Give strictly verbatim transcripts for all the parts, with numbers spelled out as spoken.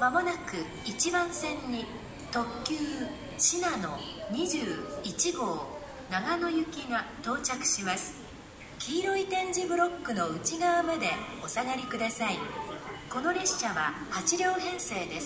まもなくいちばん線に特急しなのにじゅういちごう長野行きが到着します。黄色い点字ブロックの内側までお下がりください。この列車ははちりょう編成です。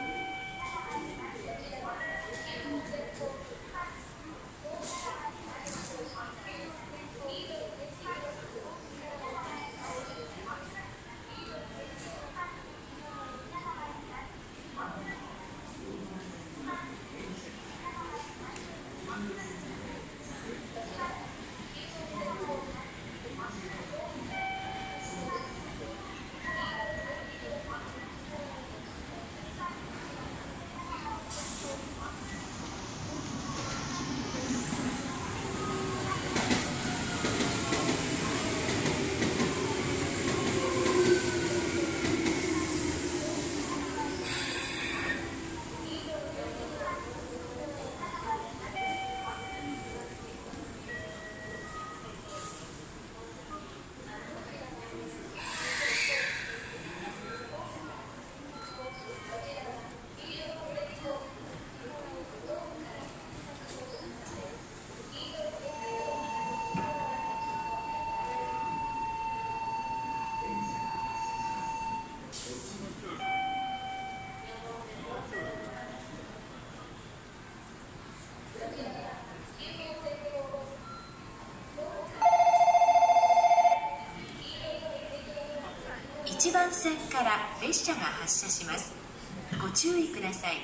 いちばん線から列車が発車します。ご注意ください。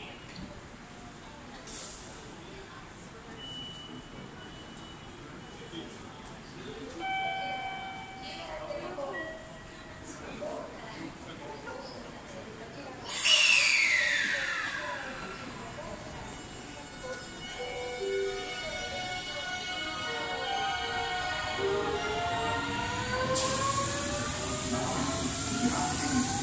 Thank you.